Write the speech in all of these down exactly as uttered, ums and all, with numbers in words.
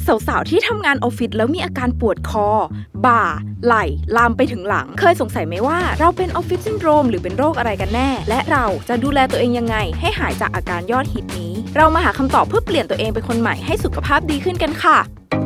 สาวๆที่ทำงานออฟฟิศแล้วมีอาการปวดคอบ่าไหล่ลามไปถึงหลังเคยสงสัยไหมว่าเราเป็นออฟฟิศซินโดรมหรือเป็นโรคอะไรกันแน่และเราจะดูแลตัวเองยังไงให้หายจากอาการยอดฮิตนี้เรามาหาคำตอบเพื่อเปลี่ยนตัวเองเป็นคนใหม่ให้สุขภาพดีขึ้นกันค่ะ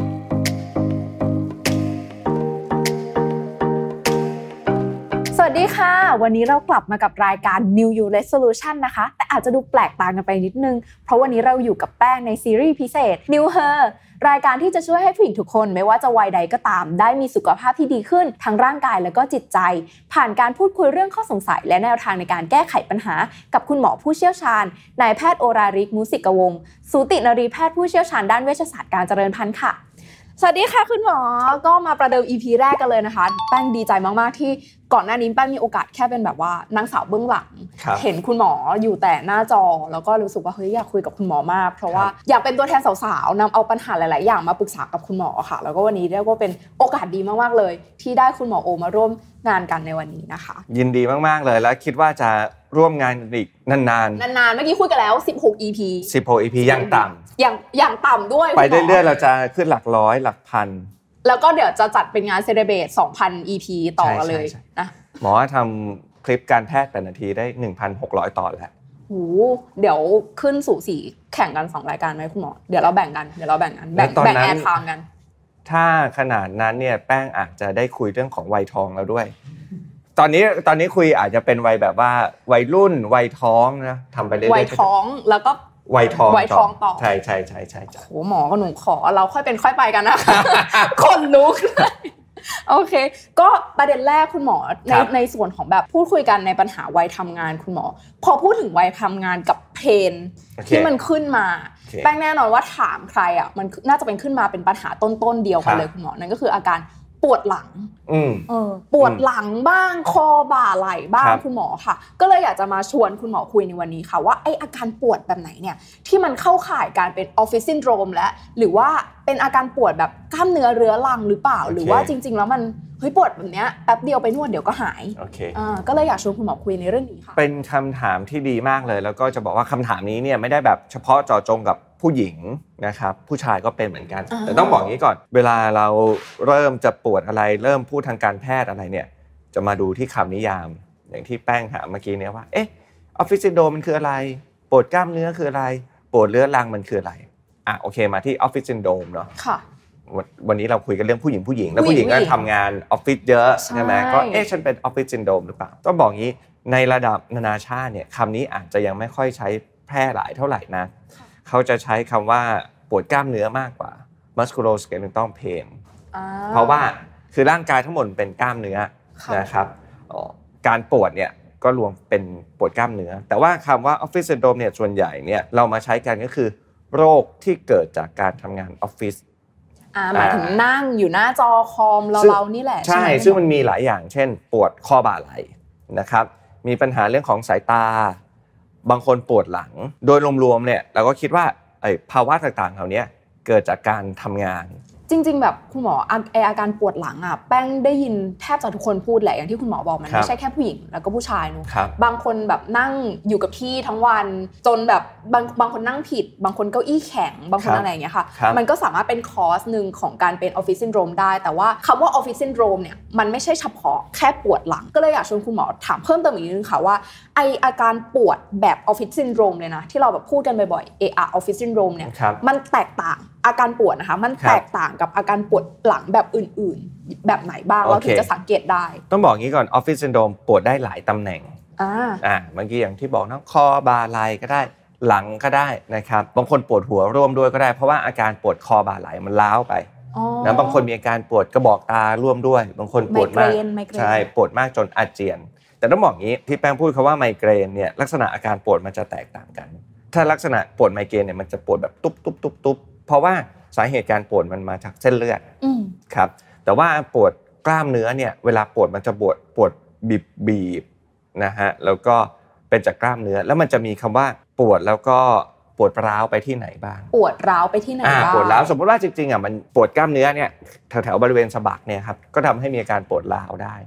สวัสดีค่ะวันนี้เรากลับมากับรายการ New You Resolution นะคะแต่อาจจะดูแปลกตากันไปนิดนึงเพราะวันนี้เราอยู่กับแป้งในซีรีส์พิเศษ New Her รายการที่จะช่วยให้ผู้หญิงทุกคนไม่ว่าจะวัยใดก็ตามได้มีสุขภาพที่ดีขึ้นทั้งร่างกายและก็จิตใจผ่านการพูดคุยเรื่องข้อสงสัยและแนวทางในการแก้ไขปัญหากับคุณหมอผู้เชี่ยวชาญนายแพทย์โอราริกมุสิกวงศ์สูตินรีแพทย์ผู้เชี่ยวชาญด้านเวชศาสตร์การเจริญพันธุ์ค่ะสวัสดีค่ะคุณหมอก็มาประเดิม อี พี แรกกันเลยนะคะแป้งดีใจมากๆที่ก่อนหน้านี้แป้งมีโอกาสแค่เป็นแบบว่านางสาวเบื้องหลังเห็นคุณหมออยู่แต่หน้าจอแล้วก็รู้สึกว่าเฮ้ยอยากคุยกับคุณหมอมากเพราะว่าอยากเป็นตัวแทนสาวๆนำเอาปัญหาหลายๆอย่างมาปรึกษากับคุณหมอค่ะแล้วก็วันนี้เรียกว่าเป็นโอกาสดีมากๆเลยที่ได้คุณหมอโอมาร่วมงานกันในวันนี้นะคะยินดีมากๆเลยและคิดว่าจะร่วมงานอีกนานๆนานๆเมื่อกี้คุยกันแล้วสิบหก อี พีสิบหก อี พี อย่างต่ำอย่างอย่างต่ำด้วยไปเรื่อยๆเราจะขึ้นหลักร้อยหลักพันแล้วก็เดี๋ยวจะจัดเป็นงานเซเลเบรต สองพัน อี พี ต่อเลยนะหมอทำคลิปการแพทย์แต่นาทีได้ หนึ่งพันหกร้อย ตอนแล้วโหเดี๋ยวขึ้นสู่สีแข่งกันสองรายการไหมคุณหมอเดี๋ยวเราแบ่งกันเดี๋ยวเราแบ่งกันแบ่งแบ่งแอร์ไทม์กันถ้าขนาดนั้นเนี่ยแป้งอาจจะได้คุยเรื่องของวัยทองแล้วด้วยตอนนี้ตอนนี้คุยอาจจะเป็นวัยแบบว่าวัยรุ่นวัยท้องนะทำไปเรื่อยๆวัยท้องแล้วก็วัยทองวัยทองต่อใช่ใช่ใช่ใช่โหหมอก็หนูขอเราค่อยเป็นค่อยไปกันนะคะคนลุกโอเคก็ประเด็นแรกคุณหมอในในส่วนของแบบพูดคุยกันในปัญหาวัยทำงานคุณหมอพอพูดถึงวัยทำงานกับเพนที่มันขึ้นมาแป้งแน่นอนว่าถามใครอ่ะมันน่าจะเป็นขึ้นมาเป็นปัญหาต้นๆเดียวกันเลยคุณหมอนั่นก็คืออาการปวดหลังเออปวดหลังบ้างคอบ่าไหล่บ้างคุณหมอค่ะก็เลยอยากจะมาชวนคุณหมอคุยในวันนี้ค่ะว่าไออาการปวดแบบไหนเนี่ยที่มันเข้าข่ายการเป็นออฟฟิศซินโดรมและหรือว่าเป็นอาการปวดแบบกล้ามเนื้อเรื้อรังหรือเปล่าหรือว่าจริงๆแล้วมันเฮ้ยปวดแบบเนี้ยแป๊บเดียวไปนวดเดี๋ยวก็หายโอเคอ่าก็เลยอยากชวนคุณหมอคุยในเรื่องนี้ค่ะเป็นคำถามที่ดีมากเลยแล้วก็จะบอกว่าคำถามนี้เนี่ยไม่ได้แบบเฉพาะเจาะจงกับผู้หญิงนะครับผู้ชายก็เป็นเหมือนกันแต่ต้องบอกงี้ก่อนเวลาเราเริ่มจะปวดอะไรเริ่มพูดทางการแพทย์อะไรเนี่ยจะมาดูที่คำนิยามอย่างที่แป้งถามเมื่อกี้เนี่ยว่าเอ๊ะออฟฟิศซินโดรมมันคืออะไรปวดกล้ามเนื้อคืออะไรปวดเรื้อรังมันคืออะไรอ่ะโอเคมาที่ออฟฟิศซินโดรมเนาะค่ะวันนี้เราคุยกันเรื่องผู้หญิงผู้หญิงแล้วผู้หญิงก็ทำงานออฟฟิศเยอะใช่ไหมก็เอ๊ะฉันเป็นออฟฟิศซินโดรมหรือเปล่าต้องบอกงี้ในระดับนานาชาติเนี่ยคำนี้อาจจะยังไม่ค่อยใช้แพร่หลายเท่าไหร่นะเขาจะใช้คำว่าปวดกล้ามเนื้อมากกว่า musculoskeletal pain เพราะว่าคือร่างกายทั้งหมดเป็นกล้ามเนื้อนะครับการปวดเนี่ยก็รวมเป็นปวดกล้ามเนื้อแต่ว่าคำว่า office syndrome เนี่ยส่วนใหญ่เนี่ยเรามาใช้กันก็คือโรคที่เกิดจากการทำงานออฟฟิศอ่าหมายถึงนั่งอยู่หน้าจอคอมเราๆนี่แหละใช่ซึ่งมันมีหลายอย่างเช่นปวดข้อบ่าไหล่นะครับมีปัญหาเรื่องของสายตาบางคนปวดหลังโดยรวมๆเนี่ยเราก็คิดว่าไอ้ภาวะต่างๆเหล่านี้เกิดจากการทำงานจริงๆแบบคุณหมอไออาการปวดหลังอ่ะแป้งได้ยินแทบจะทุกคนพูดแหละอย่างที่คุณหมอบอกมันไม่ใช่แค่ผู้หญิงแล้วก็ผู้ชายเนอะบางคนแบบนั่งอยู่กับที่ทั้งวันจนแบบบางบางคนนั่งผิดบางคนเก้าอี้แข็งบางคนอะไรอย่างเงี้ยค่ะมันก็สามารถเป็นคอสหนึ่งของการเป็นออฟฟิศซินโดรมได้แต่ว่าคำว่าออฟฟิศซินโดรมเนี่ยมันไม่ใช่เฉพาะแค่ปวดหลังก็เลยอยากชวนคุณหมอถามเพิ่มเติมอีกนิดนึงค่ะว่าไออาการปวดแบบออฟฟิศซินโดรมเลยนะที่เราแบบพูดกันบ่อยๆ เอ อาร์ ออฟฟิศซินโดรมเนี่ยมันแตกต่างอาการปวดนะคะมันแตกต่างกับอาการปวดหลังแบบอื่นๆแบบไหนบ้างเราถึงจะสังเกตได้ต้องบอกงี้ก่อนออฟฟิศซินโดรมปวดได้หลายตำแหน่งอ่าอ่าเมื่อกี้อย่างที่บอกนะคอบ่าไหล่ก็ได้หลังก็ได้นะครับบางคนปวดหัวร่วมด้วยก็ได้เพราะว่าอาการปวดคอบ่าไหล่มันล้าวไปนะบางคนมีอาการปวดกระบอกตาร่วมด้วยบางคนปวดมากใช่ปวดมากจนอาเจียนแต่ต้องบอกงี้ที่แป้งพูดคำว่าไมเกรนเนี่ยลักษณะอาการปวดมันจะแตกต่างกันถ้าลักษณะปวดไมเกรนเนี่ยมันจะปวดแบบตุ๊บๆๆๆเพราะว่าสาเหตุการปวดมันมาจากเส้นเลือดครับแต่ว่าปวดกล้ามเนื้อเนี่ยเวลาปวดมันจะปวดปวดบีบๆนะฮะแล้วก็เป็นจากกล้ามเนื้อแล้วมันจะมีคำว่าปวดแล้วก็ปวดร้าวไปที่ไหนบ้างปวดร้าวไปที่ไหนบ้างปวดร้าวสมมติว่าจริงๆอ่ะมันปวดกล้ามเนื้อเนี่ยแถวๆบริเวณสะบักเนี่ยครับก็ทำให้มีอาการปวดร้าวได้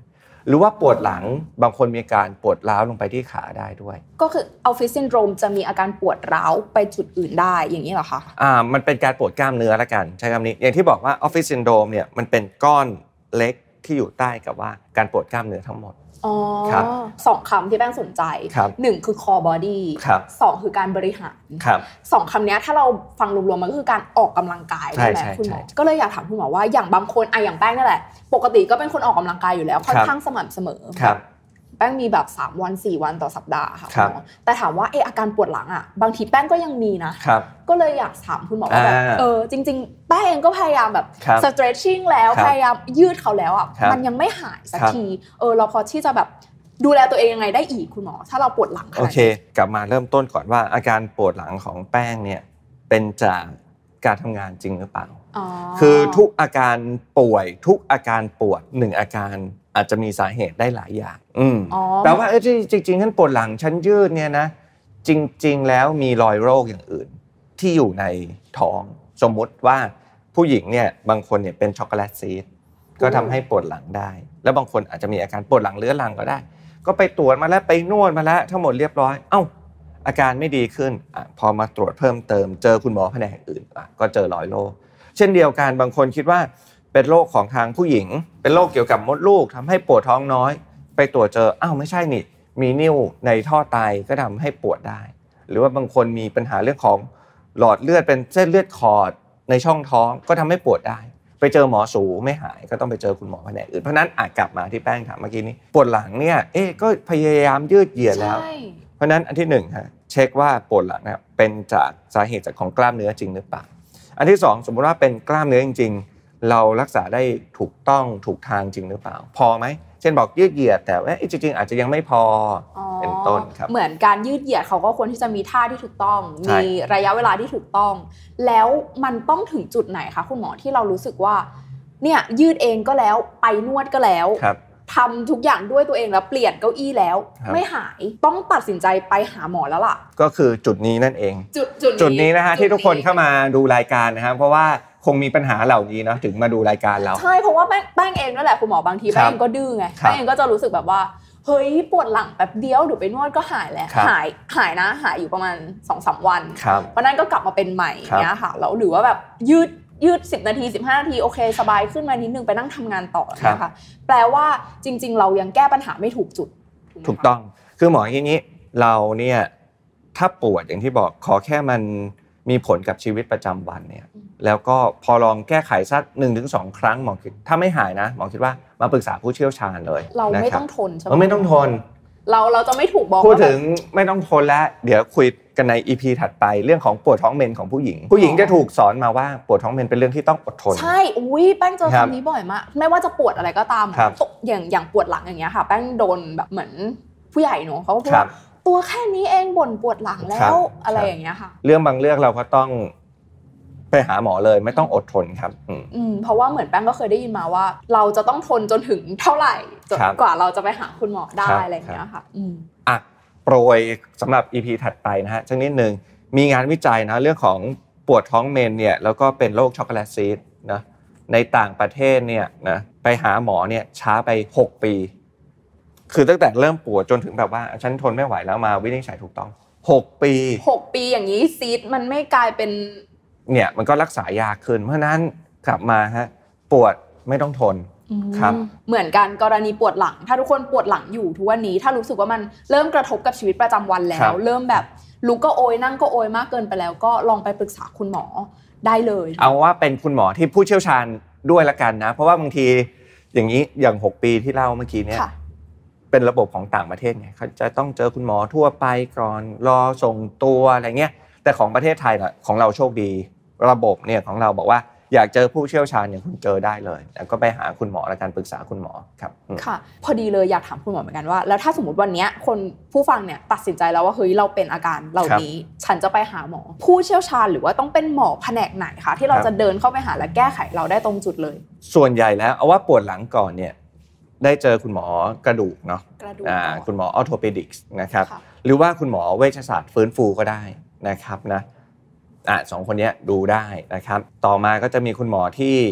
หรือว่าปวดหลังบางคนมีอาการปวดร้าวลงไปที่ขาได้ด้วยก็คือออฟฟิศซินโดรมจะมีอาการปวดร้าวไปจุดอื่นได้อย่างนี้เหรอคะอ่ามันเป็นการปวดกล้ามเนื้อละกันใช้คำนี้อย่างที่บอกว่าออฟฟิศซินโดรมเนี่ยมันเป็นก้อนเล็กที่อยู่ใต้กับว่าการปวดกล้ามเนื้อทั้งหมดอ๋อสองคำที่แป้งสนใจหนึ่งคือ core body สองคือการบริหารสองคำนี้ถ้าเราฟังรวมๆมันก็คือการออกกำลังกายใช่ไหมคุณหมอก็เลยอยากถามคุณหมอว่าอย่างบางคนอะอย่างแป้งนั่นแหละปกติก็เป็นคนออกกำลังกายอยู่แล้วค่อนข้างสม่ำเสมอแป้งมีแบบสามวันสี่วันต่อสัปดาห์ค่ะคุณหมอแต่ถามว่าเอออาการปวดหลังอ่ะบางทีแป้งก็ยังมีนะก็เลยอยากถามคุณหมอว่าแบบเออจริงๆแป้งเองก็พยายามแบบ stretching แล้วพยายามยืดเขาแล้วอ่ะมันยังไม่หายสักทีเออเราพอที่จะแบบดูแลตัวเองยังไงได้อีกคุณหมอถ้าเราปวดหลังโอเคกลับมาเริ่มต้นก่อนว่าอาการปวดหลังของแป้งเนี่ยเป็นจากการทำงานจริงหรือเปล่าคือทุกอาการป่วยทุกอาการปวดหนึ่งอาการอาจจะมีสาเหตุได้หลายอย่างอืมแปลว่าเออจริงๆฉันปวดหลังฉันยืดเนี่ยนะจริงๆแล้วมีรอยโรคอย่างอื่นที่อยู่ในท้องสมมุติว่าผู้หญิงเนี่ยบางคนเนี่ยเป็นช็อกโกแลตซีสก็ทำให้ปวดหลังได้แล้วบางคนอาจจะมีอาการปวดหลังเรื้อรังก็ได้ก็ไปตรวจมาแล้วไปนวดมาแล้วทั้งหมดเรียบร้อยเอ้าอาการไม่ดีขึ้นอ่ะพอมาตรวจเพิ่มเติมเจอคุณหมอแผนกอื่นอ่ะก็เจอรอยโรคเช่นเดียวกันบางคนคิดว่าเป็นโรคของทางผู้หญิงเป็นโรคเกี่ยวกับมดลูกทำให้ปวดท้องน้อยไปตรวจเจออ้าวไม่ใช่นี่มีนิ่วในท่อไตก็ทำให้ปวดได้หรือว่าบางคนมีปัญหาเรื่องของหลอดเลือดเป็นเส้นเลือดขอดในช่องท้องก็ทำให้ปวดได้ไปเจอหมอสูไม่หายก็ต้องไปเจอคุณหมอแผนกอื่นเพราะนั้นอาจกลับมาที่แป้งถามเมื่อกี้นี้ปวดหลังเนี่ยเอ๊ะก็พยายามยืดเหยียดแล้วเพราะนั้นอันที่หนึ่งฮะเช็คว่าปวดหลังเนี่ยเป็นจากสาเหตุจากของกล้ามเนื้อจริงหรือเปล่าอันที่สองสมมุติว่าเป็นกล้ามเนื้อจริงๆเรารักษาได้ถูกต้องถูกทางจริงหรือเปล่าพอไหมเช่นบอกยืดเหยียดแต่ว่าจริงๆอาจจะยังไม่พอเป็นต้นครับเหมือนการยืดเหยียดเขาก็ควรที่จะมีท่าที่ถูกต้องมีระยะเวลาที่ถูกต้องแล้วมันต้องถึงจุดไหนคะคุณหมอที่เรารู้สึกว่าเนี่ยยืดเองก็แล้วไปนวดก็แล้วทำทุกอย่างด้วยตัวเองแล้วเปลี่ยนเก้าอี้แล้วไม่หายต้องตัดสินใจไปหาหมอแล้วล่ะก็คือจุดนี้นั่นเองจุดจุดจุดนี้นะฮะที่ทุกคนเข้ามาดูรายการนะครับเพราะว่าคงมีปัญหาเหล่านี้เนาะถึงมาดูรายการเราใช่เพราะว่าแป้งเองนั่นแหละคุณหมอบางทีแป้งเองก็ดื้อไงแป้งเองก็จะรู้สึกแบบว่าเฮ้ยปวดหลังแป๊บเดียวเดี๋ยวไปนวดก็หายแล้วหายหายนะหายอยู่ประมาณ สองถึงสาม วันเพราะนั้นก็กลับมาเป็นใหม่เงี้ยค่ะแล้วหรือว่าแบบยืดยืดสิบนาทีสิบห้านาทีโอเคสบายขึ้นมานิดนึงไปนั่งทำงานต่อนะคะแปลว่าจริงๆเรายังแก้ปัญหาไม่ถูกจุดถูกต้องคือหมออย่างนี้เราเนี่ยถ้าปวดอย่างที่บอกขอแค่มันมีผลกับชีวิตประจำวันเนี่ยแล้วก็พอลองแก้ไขสัก หนึ่งถึงสอง ครั้งหมอคิดถ้าไม่หายนะหมอคิดว่ามาปรึกษาผู้เชี่ยวชาญเลยเราไม่ต้องทนใช่ไหมไม่ต้องทนเราเราจะไม่ถูกบอกพูดถึงไม่ต้องทนแล้วเดี๋ยวคุยกันใน อี พี ถัดไปเรื่องของปวดท้องเมนของผู้หญิงผู้หญิงจะถูกสอนมาว่าปวดท้องเมนเป็นเรื่องที่ต้องอดทนใช่อุ้ยแป้งเจอคำนี้บ่อยมากไม่ว่าจะปวดอะไรก็ตามอย่างอย่างปวดหลังอย่างเงี้ยค่ะแป้งโดนแบบเหมือนผู้ใหญ่เนาะเขาก็พูดว่าตัวแค่นี้เองบ่นปวดหลังแล้วอะไรอย่างเงี้ยค่ะเรื่องบางเรื่องเราก็ต้องไปหาหมอเลยไม่ต้องอดทนครับอืมเพราะว่าเหมือนแป้งก็เคยได้ยินมาว่าเราจะต้องทนจนถึงเท่าไหร่จนกว่าเราจะไปหาคุณหมอได้อะไรอย่างเงี้ยค่ะอืมอ่ะโปรยสำหรับ อี พี ถัดไปนะฮะสักนิดนึงมีงานวิจัยนะเรื่องของปวดท้องเมนเนี่ยแล้วก็เป็นโรคช็อกโกแลตซีสนะในต่างประเทศเนี่ยนะไปหาหมอเนี่ยช้าไปหกปีคือตั้งแต่เริ่มปวดจนถึงแบบว่าฉันทนไม่ไหวแล้วมาวินิจฉัยถูกต้องหกปีหกปีอย่างนี้ซีสมันไม่กลายเป็นเนี่ยมันก็รักษายากขึ้นเพราะนั้นกลับมาฮะปวดไม่ต้องทนครับเหมือนกันกรณีปวดหลังถ้าทุกคนปวดหลังอยู่ทุกวันนี้ถ้ารู้สึกว่ามันเริ่มกระทบกับชีวิตประจำวันแล้วเริ่มแบบลุกก็โอยนั่งก็โอยมากเกินไปแล้วก็ลองไปปรึกษาคุณหมอได้เลยเอาว่าเป็นคุณหมอที่ผู้เชี่ยวชาญด้วยละกันนะเพราะว่าบางทีอย่างนี้อย่างหกปีที่เล่าเมื่อกี้เนี่ยเป็นระบบของต่างประเทศไงเขาจะต้องเจอคุณหมอทั่วไปก่อนรอส่งตัวอะไรเงี้ยแต่ของประเทศไทยน่ะของเราโชคดีระบบเนี่ยของเราบอกว่าอยากเจอผู้เชี่ยวชาญอย่างคุณเจอได้เลยแล้วก็ไปหาคุณหมอและการปรึกษาคุณหมอครับค่ะพอดีเลยอยากถามคุณหมอเหมือนกันว่าแล้วถ้าสมมติวันนี้คนผู้ฟังเนี่ยตัดสินใจแล้วว่าเฮ้ยเราเป็นอาการเหล่านี้ฉันจะไปหาหมอผู้เชี่ยวชาญหรือว่าต้องเป็นหมอแผนกไหนคะที่เราจะเดินเข้าไปหาและแก้ไขเราได้ตรงจุดเลยส่วนใหญ่แล้วเอาว่าปวดหลังก่อนเนี่ยได้เจอคุณหมอกระดูกเนาะอ่าคุณหมอออร์โทเพดิกส์นะครับหรือว่าคุณหมอเวชศาสตร์ฟื้นฟูก็ได้นะครับนะอ่ะสองคนนี้ดูได้นะครับต่อมาก็จะมีคุณหมอที่เ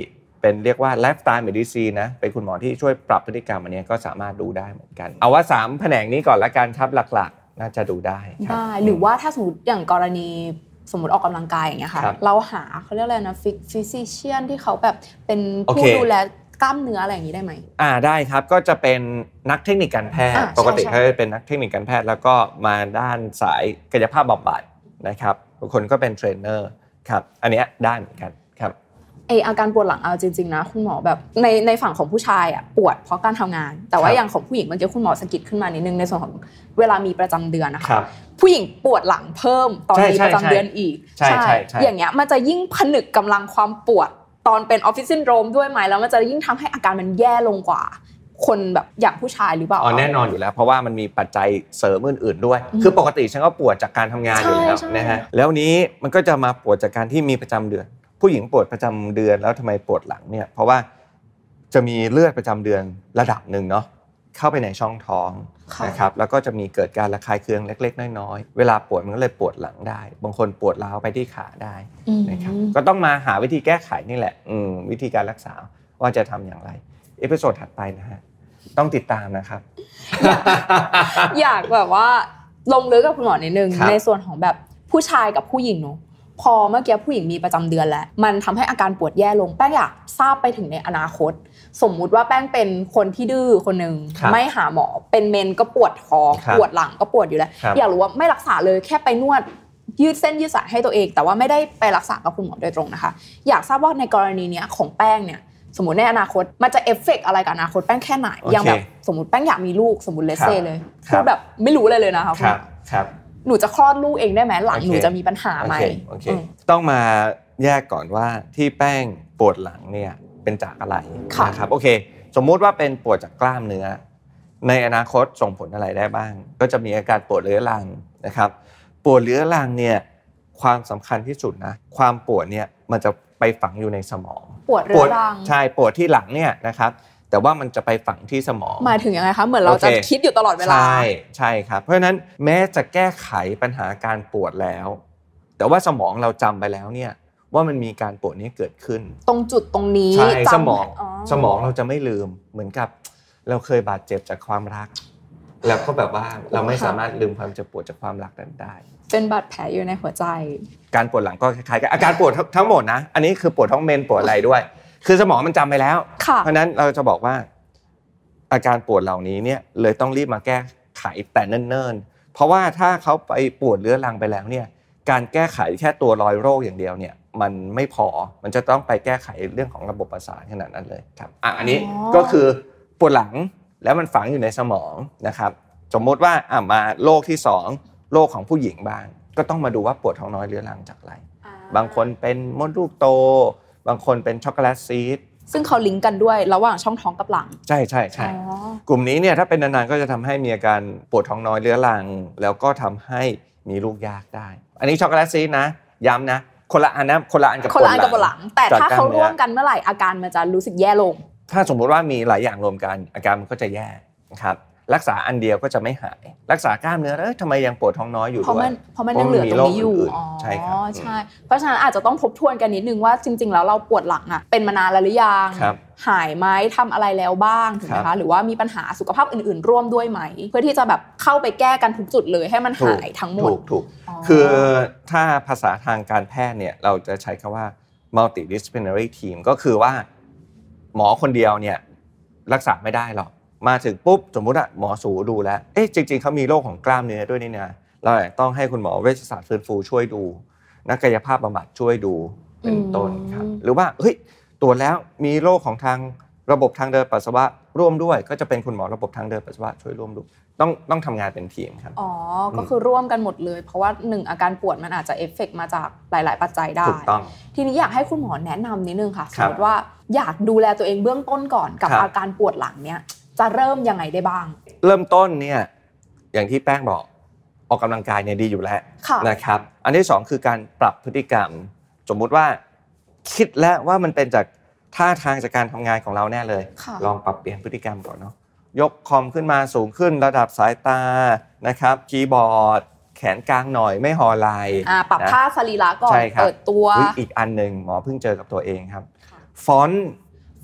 เป็นเรียกว่าไลฟ์สไตล์เมดิซีนนะเป็นคุณหมอที่ช่วยปรับพฤติกรรมอันนี้ก็สามารถดูได้เหมือนกันเอาว่าสามแผนกนี้ก่อนละกันครับหลักๆน่าจะดูได้ครับได้หรือว่าถ้าสมมติอย่างกรณีสมมติออกกำลังกายอย่างเงี้ยค่ะเราหาเขาเรียกอะไรนะฟิสิเชียนที่เขาแบบเป็นผู้ดูแลกล้ามเนื้ออะไรอย่างนี้ได้ไหมอ่าได้ครับก็จะเป็นนักเทคนิคการแพทย์ปกติเขาจะเป็นนักเทคนิคการแพทย์แล้วก็มาด้านสายกายภาพบำบัดนะครับบางคนก็เป็นเทรนเนอร์ครับอันนี้ได้เหมือนกันครับไออาการปวดหลังเอาจริงๆนะคุณหมอแบบในในฝั่งของผู้ชายอ่ะปวดเพราะการทำงานแต่ว่าอย่างของผู้หญิงเมื่อกี้คุณหมอสะกิดขึ้นมานิดนึงในส่วนของเวลามีประจำเดือนนะคะผู้หญิงปวดหลังเพิ่มตอนมีประจำเดือนอีกใช่อย่างเงี้ยมันจะยิ่งผนึกกำลังความปวดตอนเป็นออฟฟิศซินโดรมด้วยไหมแล้วมันจะยิ่งทำให้อาการมันแย่ลงกว่าคนแบบอย่างผู้ชายหรือเปล่าอ๋อแน่นอนอยู่แล้วเพราะว่ามันมีปัจจัยเสริมอื่นๆด้วยคือปกติฉันก็ปวดจากการทำงานอยู่แล้วนะฮะแล้วนี้มันก็จะมาปวดจากการที่มีประจำเดือนผู้หญิงปวดประจำเดือนแล้วทำไมปวดหลังเนี่ยเพราะว่าจะมีเลือดประจำเดือนระดับหนึ่งเนาะเข้าไปในช่องท้องนะครับแล้วก็จะมีเกิดการระคายเคืองเล็กๆน้อยๆเวลาปวดมันก็เลยปวดหลังได้บางคนปวดร้าวไปที่ขาได้นะครับก็ต้องมาหาวิธีแก้ไขนี่แหละวิธีการรักษาว่าจะทำอย่างไรเอพิโซดถัดไปนะฮะต้องติดตามนะครับอยากแบบว่าลงลึกกับคุณหมอนิดนึงในส่วนของแบบผู้ชายกับผู้หญิงเนาะพอเมื่อกี้ผู้หญิงมีประจำเดือนแล้วมันทำให้อาการปวดแย่ลงแป้งอยากทราบไปถึงในอนาคตสมมุติว่าแป้งเป็นคนที่ดื้อคนนึงไม่หาหมอเป็นเมนก็ปวดท้องปวดหลังก็ปวดอยู่แล้วอยากรู้ว่าไม่รักษาเลยแค่ไปนวดยืดเส้นยืดสายให้ตัวเองแต่ว่าไม่ได้ไปรักษากับคุณหมอโดยตรงนะคะอยากทราบว่าในกรณีนี้ของแป้งเนี่ยสมมุติในอนาคตมันจะเอฟเฟกต์อะไรกับอนาคตแป้งแค่ไหนอย่างแบบสมมุติแป้งอยากมีลูกสมมุติเลสเซ่เลยพูดแบบไม่รู้เลยเลยนะคะคุณหมอครับหนูจะคลอดลูกเองได้ไหมหลังหนูจะมีปัญหาไหมโอเคต้องมาแยกก่อนว่าที่แป้งปวดหลังเนี่ยเป็นจากอะไรนะครับโอเคสมมุติว่าเป็นปวดจากกล้ามเนื้อในอนาคตส่งผลอะไรได้บ้างก็จะมีอาการปวดเรื้อรังนะครับปวดเรื้อรังเนี่ยความสำคัญที่สุดนะความปวดเนี่ยมันจะไปฝังอยู่ในสมองปวดเรื้อรังใช่ปวดที่หลังเนี่ยนะครับแต่ว่ามันจะไปฝังที่สมองหมายถึงยังไงคะเหมือนเราจะคิดอยู่ตลอดเวลาใช่ใช่ครับเพราะฉะนั้นแม้จะแก้ไขปัญหาการปวดแล้วแต่ว่าสมองเราจำไปแล้วเนี่ยว่ามันมีการปวดนี้เกิดขึ้นตรงจุดตรงนี้ใช่สมองสมองเราจะไม่ลืมเหมือนกับเราเคยบาดเจ็บจากความรักแล้วก็แบบว่าเราไม่สามารถลืมความเจ็บปวดจากความรักนั้นได้เป็นบาดแผลอยู่ในหัวใจการปวดหลังก็คล้ายๆกันอาการปวดทั้งหมดนะอันนี้คือปวดท้องเมนปวดอะไรด้วยคือสมองมันจำไปแล้วเพราะฉะนั้นเราจะบอกว่าอาการปวดเหล่านี้เนี่ยเลยต้องรีบมาแก้ไขแต่เนิ่นๆเพราะว่าถ้าเขาไปปวดเรื้อรังไปแล้วเนี่ยการแก้ไขแค่ตัวรอยโรคอย่างเดียวเนี่ยมันไม่พอมันจะต้องไปแก้ไขเรื่องของระบบประสาทขนาดนั้นเลยครับอ่ะอันนี้ก็คือปวดหลังแล้วมันฝังอยู่ในสมองนะครับสมมติว่าอ่ะมาโรคที่สองโรคของผู้หญิงบ้างก็ต้องมาดูว่าปวดท้องน้อยเรื้อรังจากอะไรบางคนเป็นมดลูกโตบางคนเป็นช็อกโกแลตซีสซึ่งเขาลิงก์กันด้วยระหว่างช่องท้องกับหลังใช่ใช่ใช่กลุ่มนี้เนี่ยถ้าเป็นนานๆก็จะทำให้มีอาการปวดท้องน้อยเรื้อรังแล้วก็ทำให้มีลูกยากได้อันนี้ช็อกโกแลตซีสนะย้ำนะคนละอันนะคนละอันกับคนละอันกับหลังแต่ถ้าเขาร่วมกันเมื่อไหร่อาการมันจะรู้สึกแย่ลงถ้าสมมติว่ามีหลายอย่างรวมกันอาการมันก็จะแย่นะครับรักษาอันเดียวก็จะไม่หายรักษากล้ามเนื้อเอ้ยทำไมยังปวดท้องน้อยอยู่ด้วยเพราะมันเพราะมันยังเหลือตรงนี้อยู่อ๋อใช่ครับใช่เพราะฉะนั้นอาจจะต้องทบทวนกันนิดนึงว่าจริงๆแล้วเราปวดหลังอ่ะเป็นมานานแล้วหรือยังหายไหมทำอะไรแล้วบ้างถูกไหมคะหรือว่ามีปัญหาสุขภาพอื่นๆร่วมด้วยไหมเพื่อที่จะแบบเข้าไปแก้กันทุกจุดเลยให้มันหายทั้งหมดถูกๆคือถ้าภาษาทางการแพทย์เนี่ยเราจะใช้คำว่า multidisciplinary team ก็คือว่าหมอคนเดียวเนี่ยรักษาไม่ได้หรอกมาถึงปุ๊บสมมุติอะหมอสูดูแล้วเอ๊ะจริงๆเขามีโรคของกล้ามเนื้อด้วยนี่นะเราต้องให้คุณหมอเวชศาสตร์ฟื้นฟูช่วยดูนักกายภาพบำบัดช่วยดูเป็นต้นครับหรือว่าเฮ้ยตรวจแล้วมีโรคของทางระบบทางเดินปัสสาวะร่วมด้วยก็จะเป็นคุณหมอระบบทางเดินปัสสาวะช่วยร่วมดูต้องต้องทำงานเป็นทีมครับอ๋อก็คือร่วมกันหมดเลยเพราะว่าหนึ่งอาการปวดมันอาจจะเอฟเฟกต์มาจากหลายๆปัจจัยได้ถูกต้องทีนี้อยากให้คุณหมอแนะนำนิดนึงค่ะสมมติว่าอยากดูแลตัวเองเบื้องต้นก่อนกับอาการปวดหลังเนี้ยจะเริ่มยังไงได้บ้างเริ่มต้นเนี่ยอย่างที่แป้งบอกออกกำลังกายเนี่ยดีอยู่แล้วนะครับอันที่สองคือการปรับพฤติกรรมสมมุติว่าคิดแล้วว่ามันเป็นจากท่าทางจากการทำงานของเราแน่เลยลองปรับเปลี่ยนพฤติกรรมก่อนเนาะยกคอมขึ้นมาสูงขึ้นระดับสายตานะครับคีย์บอร์ดแขนกลางหน่อยไม่ห่อไหล่ปรับท่าสรีระก่อนเปิดตัวอีกอันนึงหมอเพิ่งเจอกับตัวเองครับฟอนต์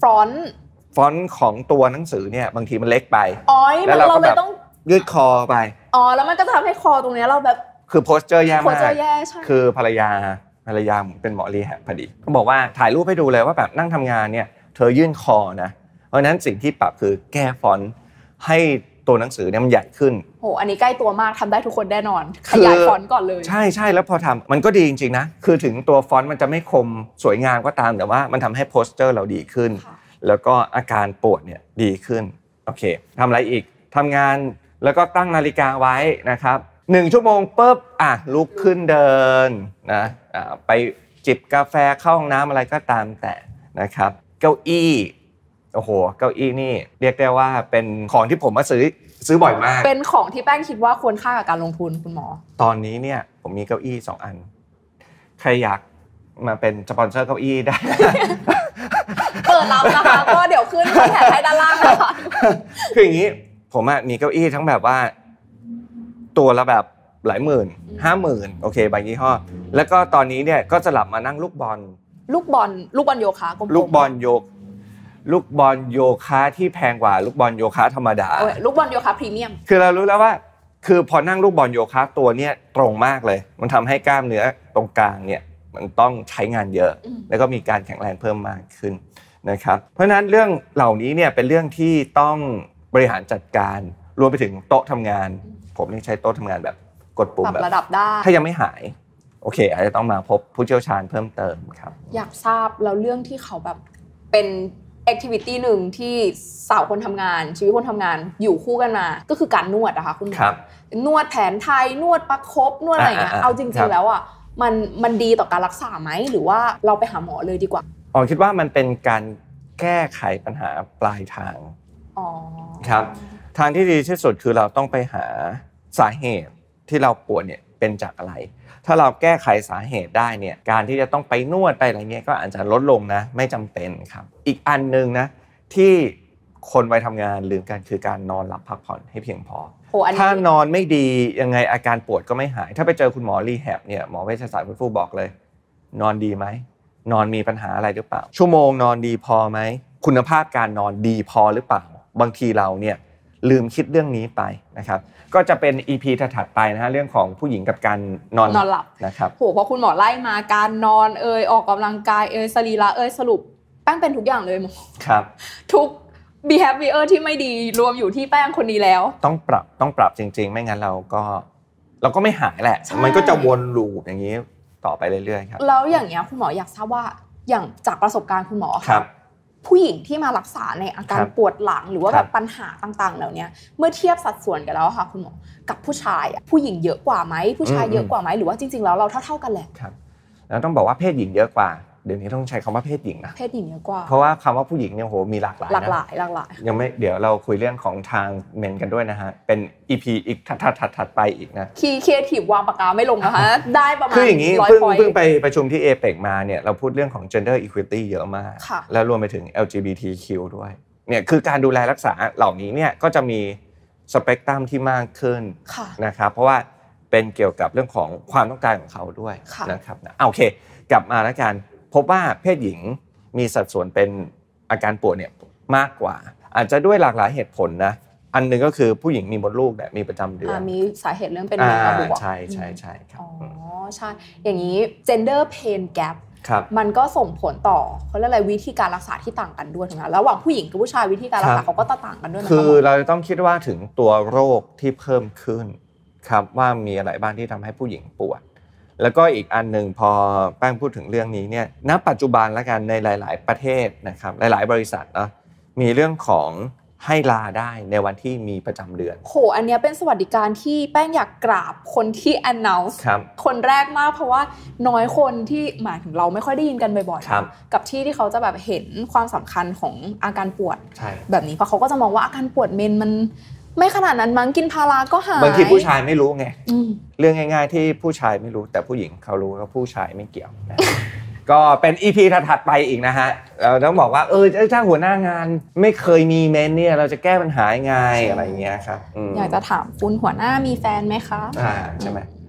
ฟอนต์ฟอนต์ของตัวหนังสือเนี่ยบางทีมันเล็กไปอ๋อแล้วเราเลยต้องยืดคอไปอ๋อแล้วมันก็จะทำให้คอตรงนี้เราแบบคือโพสเจอร์แย่มากโพสเจอร์แย่ใช่คือภรรยาภรรยาเป็นหมอรีแฮบพอดีเขาบอกว่าถ่ายรูปให้ดูเลยว่าแบบนั่งทำงานเนี่ยเธอยื่นคอนะเพราะฉะนั้นสิ่งที่ปรับคือแก้ฟอนต์ให้ตัวหนังสือเนี่ยมันใหญ่ขึ้นโหอันนี้ใกล้ตัวมากทำได้ทุกคนแน่นอนขยายฟอนต์ก่อนเลยใช่ใช่แล้วพอทำมันก็ดีจริงๆนะคือถึงตัวฟอนต์มันจะไม่คมสวยงามก็ตามแต่ว่ามันทำให้โพสเจอร์เราดีขึ้นแล้วก็อาการปวดเนี่ยดีขึ้นโอเคทำอะไรอีกทำงานแล้วก็ตั้งนาฬิกาไว้นะครับหนึ่งชั่วโมงปุ๊บอ่ะลุกขึ้นเดินนะอ่าไปจิบกาแฟเข้าห้องน้ำอะไรก็ตามแต่นะครับเก้าอี้โอ้โหเก้าอี้นี่เรียกได้ว่าเป็นของที่ผมมาซื้อซื้อบ่อยมากเป็นของที่แป้งคิดว่าควรค่ากับการลงทุนคุณหมอตอนนี้เนี่ยผมมีเก้าอี้สองอันใครอยากมาเป็นสปอนเซอร์เก้าอี้ได้เปิดรับนะคะก็เดี๋ยวขึ้นแถบให้ด้านล่างนะคะคืออย่างนี้ผมอ่ะมีเก้าอี้ทั้งแบบว่าตัวละแบบหลายหมื่นห้าหมื่นโอเคบางยี่ห้อแล้วก็ตอนนี้เนี่ยก็สลับมานั่งลูกบอลลูกบอลลูกบอลโยคะกลมๆลูกบอลโยกลูกบอลโยคะที่แพงกว่าลูกบอลโยคะธรรมดาลูกบอลโยคะพรีเมียมคือเรารู้แล้วว่าคือพอนั่งลูกบอลโยคะตัวเนี้ยตรงมากเลยมันทำให้กล้ามเนื้อตรงกลางเนี่ยมันต้องใช้งานเยอะแล้วก็มีการแข็งแรงเพิ่มมากขึ้นนะครับเพราะฉะนั้นเรื่องเหล่านี้เนี่ยเป็นเรื่องที่ต้องบริหารจัดการรวมไปถึงโต๊ะทำงานผมนี่ใช้โต๊ะทำงานแบบกดปุ่มแบบระดับได้ถ้ายังไม่หายโอเคอาจจะต้องมาพบผู้เชี่ยวชาญเพิ่มเติมครับอยากทราบแล้วเรื่องที่เขาแบบเป็นแอคทิวิตี้หนึ่งที่สาวคนทำงานชีวิตคนทำงานอยู่คู่กันมาก็คือการนวดนะคะคุณหมอนวดแผนไทยนวดประคบนวดอะไรอย่างเงี้ยเอาจริงๆแล้วอ่ะมันมันดีต่อการรักษาไหมหรือว่าเราไปหาหมอเลยดีกว่าอ๋อคิดว่ามันเป็นการแก้ไขปัญหาปลายทางอ๋อครับทางที่ดีที่สุดคือเราต้องไปหาสาเหตุที่เราปวดเนี่ยเป็นจากอะไรถ้าเราแก้ไขสาเหตุได้เนี่ยการที่จะต้องไปนวดไปอะไรเงี้ยก็อาจจะลดลงนะไม่จำเป็นครับอีกอันนึงนะที่คนวัยทำงานลืมกันคือการนอนหลับพักผ่อนให้เพียงพอถ้านอนไม่ดียังไงอาการปวดก็ไม่หายถ้าไปเจอคุณหมอรีแฮบเนี่ยหมอเวชศาสตร์คุณฟูบอกเลยนอนดีไหมนอนมีปัญหาอะไรหรือเปล่าชั่วโมงนอนดีพอไหมคุณภาพการนอนดีพอหรือเปล่าบางทีเราเนี่ยลืมคิดเรื่องนี้ไปนะครับก็จะเป็น อี พี ถัดๆไปนะฮะเรื่องของผู้หญิงกับการนอนหลับนะครับโหพอคุณหมอไล่มาการนอนเอ่ยออกกำลังกายเอ่ยสรีระเอ่ยสรุปแป้งเป็นทุกอย่างเลยหมอครับทุก behavior ที่ไม่ดีรวมอยู่ที่แป้งคนนี้แล้วต้องปรับต้องปรับจริงๆไม่งั้นเราก็เราก็ไม่หายแหละมันก็จะวนลูปอย่างนี้ต่อไปเรื่อยๆครับแล้วอย่างเงี้ยคุณหมออยากทราบว่าอย่างจากประสบการณ์คุณหมอครับผู้หญิงที่มารักษาในอาการปวดหลังหรือว่าแบบปัญหาต่างๆเหล่านี้เมื่อเทียบสัดส่วนกันแล้วค่ะคุณหมอกับผู้ชายอ่ะผู้หญิงเยอะกว่าไหมผู้ชายเยอะกว่าไหมหรือว่าจริงๆแล้วเราเท่าๆกันแหละครับแล้วต้องบอกว่าเพศหญิงเยอะกว่าเดี๋ยวนี้ต้องใช้คำว่าเพศหญิงนะเพศหญิงเยอะกว่าเพราะว่าคำว่าผู้หญิงเนี่ยโหมีหลากหลายหลากหลายหลากหลายยังไม่เดี๋ยวเราคุยเรื่องของทางเมนกันด้วยนะฮะเป็น อี พี อีกถัดๆไปอีกนะคีย์ครีเอทีฟวางปากกาไม่ลงนะคะได้ประมาณคืออย่างนี้เพิ่งเพิ่งไปประชุมที่ เอ เปค มาเนี่ยเราพูดเรื่องของ gender equity เยอะมากแล้วรวมไปถึง แอล จี บี ที คิว ด้วยเนี่ยคือการดูแลรักษาเหล่านี้เนี่ยก็จะมีสเปกตรัมที่มากขึ้นนะครับเพราะว่าเป็นเกี่ยวกับเรื่องของความต้องการของเขาด้วยนะครับนะโอเคกลับมาแล้วกันพบว่าเพศหญิงมีสัดส่วนเป็นอาการปวดเนี่ยมากกว่าอาจจะด้วยหลากหลายเหตุผลนะอันนึงก็คือผู้หญิงมีมดลูกเนี่ยมีประจำเดือนมีสาเหตุเรื่องเป็นมะเร็งใช่ใช่ใช่ครับอ๋อใช่อย่างนี้ gender pain gap ครับมันก็ส่งผลต่อเขาเรียกอะไรวิธีการรักษาที่ต่างกันด้วยถูกไหมระหว่างผู้หญิงกับผู้ชายวิธีการรักษาเขาก็ต่างกันด้วยนะคือเราจะต้องคิดว่าถึงตัวโรคที่เพิ่มขึ้นครับว่ามีอะไรบ้างที่ทำให้ผู้หญิงปวดแล้วก็อีกอันนึงพอแป้งพูดถึงเรื่องนี้เนี่ยณปัจจุบันละกันในหลายๆประเทศนะครับหลายๆบริษัทนะมีเรื่องของให้ลาได้ในวันที่มีประจำเดือนโหอันนี้เป็นสวัสดิการที่แป้งอยากกราบคนที่ announce คนแรกมากเพราะว่าน้อยคนที่หมายถึงเราไม่ค่อยได้ยินกันบ่อยๆกับที่ที่เขาจะแบบเห็นความสำคัญของอาการปวดแบบนี้เพราะเขาก็จะมองว่าอาการปวดเมนมันไม่ขนาดนั้นมั้งกินพาราก็หายบางทีผู้ชายไม่รู้ไงเรื่องง่ายๆที่ผู้ชายไม่รู้แต่ผู้หญิงเขารู้แล้วผู้ชายไม่เกี่ยวนะ ก็เป็น อี พี ถัดๆไปอีกนะฮะเราต้องบอกว่าเออถ้าหัวหน้างานไม่เคยมีเมนเนี่ยเราจะแก้ปัญหายังไงอะไรเงี้ยครับอยากจะถามคุณหัวหน้ามีแฟนไหมคะอ่าใช่ไหม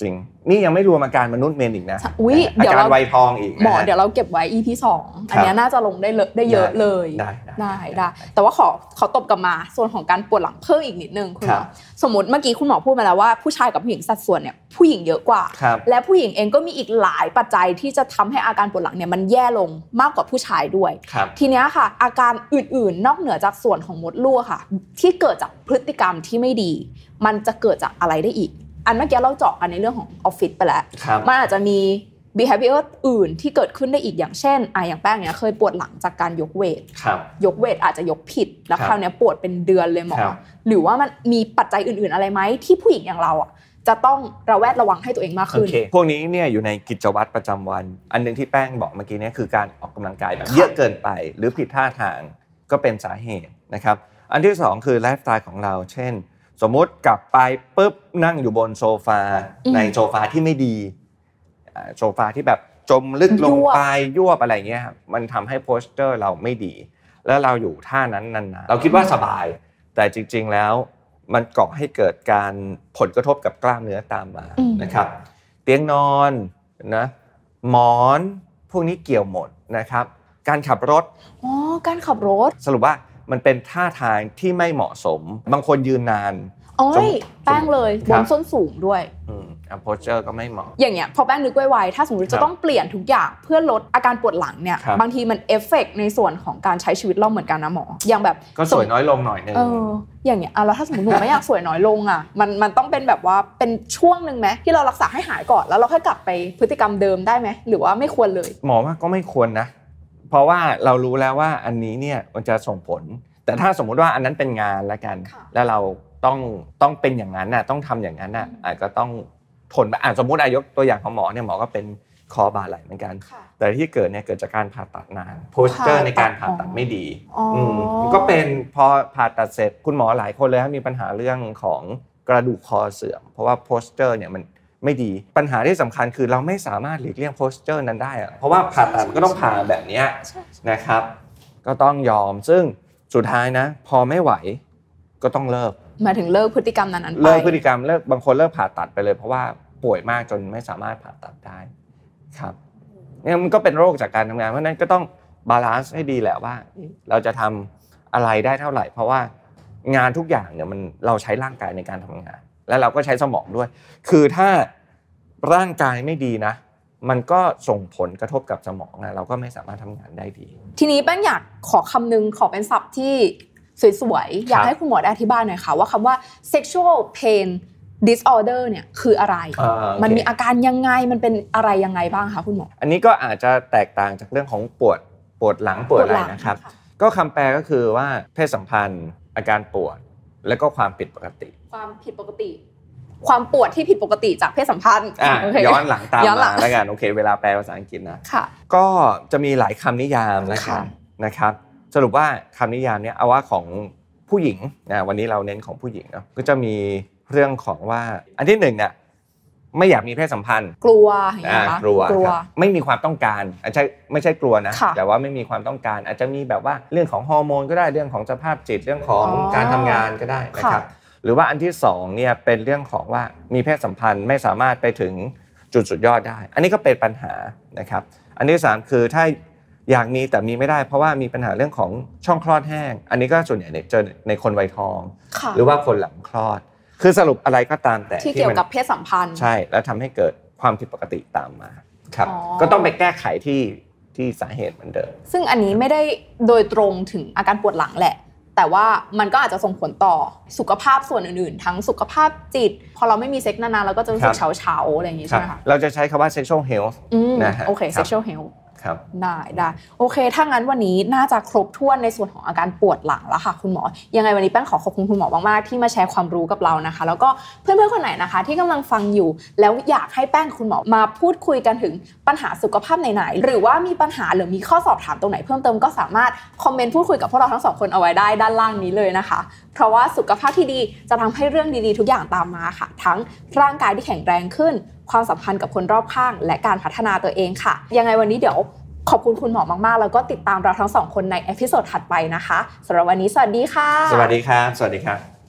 จริงนี่ยังไม่รวมอาการมนุษย์เมนอีกนะอุ๊ยอาการไวทองอีกหมอเดี๋ยวเราเก็บไว้ อี พี สองอันนี้น่าจะลงได้ได้เยอะเลยได้ได้ได้แต่ว่าขอขอตบกลับมาส่วนของการปวดหลังเพิ่มอีกนิดนึงคุณหมอสมมติเมื่อกี้คุณหมอพูดมาแล้วว่าผู้ชายกับผู้หญิงสัดส่วนเนี่ยผู้หญิงเยอะกว่าและผู้หญิงเองก็มีอีกหลายปัจจัยที่จะทำให้อาการปวดหลังเนี่ยมันแย่ลงมากกว่าผู้ชายด้วยทีนี้ค่ะอาการอื่นๆนอกเหนือจากส่วนของมดลูกค่ะที่เกิดจากพฤติกรรมที่ไม่ดีมันจะเกิดจากอะไรได้อีกอันเมื่อกี้เราเจาะกันในเรื่องของออฟฟิศไปแล้วมันอาจจะมี behavior อื่นที่เกิดขึ้นได้อีกอย่างเช่นอ่ะอย่างแป้งเนี่ยเคยปวดหลังจากการยกเวทยกเวทอาจจะยกผิดแล้วคราวนี้ปวดเป็นเดือนเลยหมอหรือว่ามันมีปัจจัยอื่นๆอะไรไหมที่ผู้หญิงอย่างเราอ่ะจะต้องระแวดระวังให้ตัวเองมากขึ้น okay. พวกนี้เนี่ยอยู่ในกิจวัตรประจำวันอันนึงที่แป้งบอกเมื่อกี้เนี่ยคือการออกกำลังกายแบบเยอะเกินไปหรือผิดท่าทางก็เป็นสาเหตุนะครับอันที่สองคือไลฟ์สไตล์ของเราเช่นสมมุติกลับไปปุ๊บนั่งอยู่บนโซฟาในโซฟาที่ไม่ดีโซฟาที่แบบจมลึกลงไปยวบอะไรเงี้ยมันทำให้โพสเจอร์เราไม่ดีแล้วเราอยู่ท่านั้นนานๆเราคิดว่าสบายแต่จริงๆแล้วมันก่อให้เกิดการผลกระทบกับกล้ามเนื้อตามมานะครับเตียงนอนนะหมอนพวกนี้เกี่ยวหมดนะครับการขับรถอ๋อการขับรถสรุปว่ามันเป็นท่าทางที่ไม่เหมาะสมบางคนยืนนานอ๋อแป้งเลยบนส้นสูงด้วยอืมอ่ะโพสเจอร์ก็ไม่เหมาะอย่างเงี้ยพอแป้งนึกไวๆถ้าสมมติจะต้องเปลี่ยนทุกอย่างเพื่อลดอาการปวดหลังเนี่ยบางทีมันเอฟเฟกต์ในส่วนของการใช้ชีวิตเราเหมือนกันนะหมออย่างแบบก็สวยน้อยลงหน่อยนึงเอออย่างเงี้ยอ่ะแล้วถ้าสมมติหนูไม่อยากสวยน้อยลงอ่ะมันมันต้องเป็นแบบว่าเป็นช่วงนึงมั้ยที่เรารักษาให้หายก่อนแล้วเราค่อยกลับไปพฤติกรรมเดิมได้มั้ยหรือว่าไม่ควรเลยหมอว่าก็ไม่ควรนะเพราะว่าเรารู้แล้วว่าอันนี้เนี่ยมันจะส่งผลแต่ถ้าสมมุติว่าอันนั้นเป็นงานละกันแล้วเราต้องต้องเป็นอย่างนั้นน่ะต้องทำอย่างนั้นน่ะอาจจะต้องทนอ่ะสมมุติอายกตัวอย่างของหมอเนี่ยหมอก็เป็นคอบ่าไหล่เหมือนกันแต่ที่เกิดเนี่ยเกิดจากการผ่าตัดนานโพสเจอร์ในการผ่าตัดไม่ดีอืมก็เป็นพอผ่าตัดเสร็จคุณหมอหลายคนเลยมีปัญหาเรื่องของกระดูกคอเสื่อมเพราะว่าโพสเจอร์เนี่ยมันไม่ดีปัญหาที่สำคัญคือเราไม่สามารถหลีกเลี่ยงโพสเจอร์นั้นได้อะเพราะว่าผ่าตัดก็ต้องผ่าแบบนี้นะครับก็ต้องยอมซึ่งสุดท้ายนะพอไม่ไหวก็ต้องเลิกหมายถึงเลิกพฤติกรรมนั้นๆไปเลิกพฤติกรรมเลิกบางคนเลิกผ่าตัดไปเลยเพราะว่าป่วยมากจนไม่สามารถผ่าตัดได้ครับเนี่ยมันก็เป็นโรคจากการทำงานเพราะนั้นก็ต้องบาลานซ์ให้ดีแหละว่าเราจะทำอะไรได้เท่าไหร่เพราะว่างานทุกอย่างเนี่ยมันเราใช้ร่างกายในการทำงานและเราก็ใช้สมองด้วยคือถ้าร่างกายไม่ดีนะมันก็ส่งผลกระทบกับสมองนะเราก็ไม่สามารถทำงานได้ดีทีนี้แป้งอยากขอคำนึงขอเป็นศัพท์ที่สวยๆอยากให้คุณหมออธิบายหน่อยค่ะว่าคำว่า sexual pain disorder เนี่ยคืออะไรมันมีอาการยังไงมันเป็นอะไรยังไงบ้างคะคุณหมออันนี้ก็อาจจะแตกต่างจากเรื่องของปวดปวดหลังปวดอะไรนะครับก็คำแปลก็คือว่าเพศสัมพันธ์อาการปวดแล้วก็ความผิดปกติความผิดปกติความปวดที่ผิดปกติจากเพศสัมพันธ์ย้อนหลังตามมาแล้วกันโอเคเวลาแปลภาษาอังกฤษนะก็จะมีหลายคำนิยามนะครับนะครับสรุปว่าคำนิยามเนี้ยเอาว่าของผู้หญิงนะวันนี้เราเน้นของผู้หญิงเนาะก็จะมีเรื่องของว่าอันที่หนึ่งเนี่ยไม่อยากมีเพศสัมพันธ์กลัวอย่างเงี้ยกลัวไม่มีความต้องการอาจจะไม่ใช่กลัวนะแต่ว่าไม่มีความต้องการอาจจะมีแบบว่าเรื่องของฮอร์โมนก็ได้เรื่องของสภาพจิตเรื่องของการทำงานก็ได้นะครับหรือว่าอันที่สองเนี่ยเป็นเรื่องของว่ามีเพศสัมพันธ์ไม่สามารถไปถึงจุดสุดยอดได้อันนี้ก็เป็นปัญหานะครับอันที่สามคือถ้าอยากมีแต่มีไม่ได้เพราะว่ามีปัญหาเรื่องของช่องคลอดแห้งอันนี้ก็ส่วนใหญ่เจอในคนวัยทองหรือว่าคนหลังคลอดคือสรุปอะไรก็ตามแต่ที่เกี่ยวกับเพศสัมพันธ์ใช่แล้วทำให้เกิดความผิดปกติตามมาครับก็ต้องไปแก้ไขที่ที่สาเหตุเหมือนเดิมซึ่งอันนี้ไม่ได้โดยตรงถึงอาการปวดหลังแหละแต่ว่ามันก็อาจจะส่งผลต่อสุขภาพส่วนอื่นๆทั้งสุขภาพจิตพอเราไม่มีเซ็กนานๆเราก็จะรู้สึกเฉาๆอะไรอย่างงี้ใช่ไหมคะเราจะใช้คำว่า sexual health นะฮะโอเค sexual health ได้ได้โอเคถ้างั้นวันนี้น่าจะครบถ้วนในส่วนของอาการปวดหลังแล้วค่ะคุณหมอยังไงวันนี้แป้งขอขอบคุณคุณหมอมากๆที่มาแชร์ความรู้กับเรานะคะแล้วก็เพื่อนๆคนไหนนะคะที่กำลังฟังอยู่แล้วอยากให้แป้งคุณหมอมาพูดคุยกันถึงปัญหาสุขภาพไหนๆหรือว่ามีปัญหาหรือมีข้อสอบถามตรงไหนเพิ่มเติมก็สามารถคอมเมนต์พูดคุยกับพวกเราทั้งสองคนเอาไว้ได้ด้านล่างนี้เลยนะคะเพราะว่าสุขภาพที่ดีจะทำให้เรื่องดีๆทุกอย่างตามมาค่ะทั้งร่างกายที่แข็งแรงขึ้นความสัมพันธ์กับคนรอบข้างและการพัฒนาตัวเองค่ะยังไงวันนี้เดี๋ยวขอบคุณคุณหมอมากๆแล้วก็ติดตามเราทั้งสองคนในเอพิโซดถัดไปนะคะสำหรับวันนี้สวัสดีค่ะสวัสดีครับสวัสดีครับ